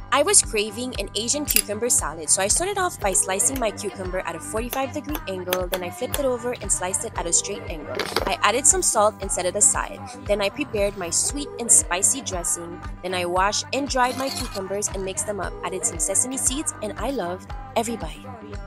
I was craving an Asian cucumber salad, so I started off by slicing my cucumber at a 45-degree angle, then I flipped it over and sliced it at a straight angle. I added some salt and set it aside. Then I prepared my sweet and spicy dressing. Then I washed and dried my cucumbers and mixed them up, added some sesame seeds, and I loved every bite.